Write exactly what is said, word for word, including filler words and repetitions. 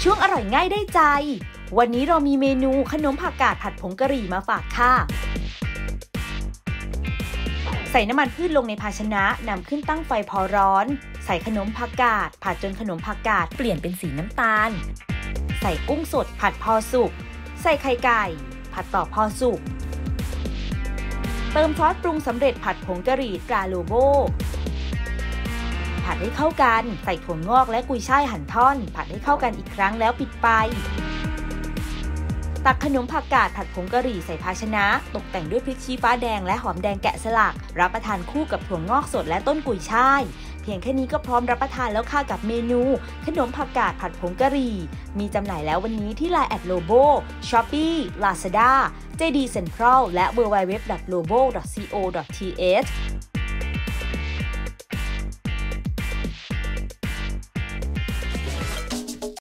ช่วงอร่อยง่ายได้ใจวันนี้เรามีเมนูขนมผักกาดผัดผงกะหรี่มาฝากค่ะใส่น้ำมันพืชลงในภาชนะนำขึ้นตั้งไฟพอร้อนใส่ขนมผักกาดผัดจนขนมผักกาดเปลี่ยนเป็นสีน้ำตาลใส่กุ้งสดผัดพอสุกใส่ไข่ไก่ผัดต่อพอสุกเติมซอสปรุงสำเร็จผัดผงกะหรี่ตราโลโบผัดให้เข้ากันใส่ถั่วงอกและกุยช่ายหั่นท่อนผัดให้เข้ากันอีกครั้งแล้วปิดไฟตักขนมผักกาดผัดผงกะหรี่ใส่ภาชนะตกแต่งด้วยพริกชี้ฟ้าแดงและหอมแดงแกะสลักรับประทานคู่กับถั่วงอกสดและต้นกุยช่ายเพียงแค่นี้ก็พร้อมรับประทานแล้วค่ะกับเมนูขนมผักกาดผัดผงกะหรี่มีจำหน่ายแล้ววันนี้ที่ ไลน์ แอท โลโบ ช้อปปี้ ลาซาด้า เจ ดี เซ็นทรัล และ ดับเบิลยู ดับเบิลยู ดับเบิลยู ดอท ซี โอ ดอท ที เอช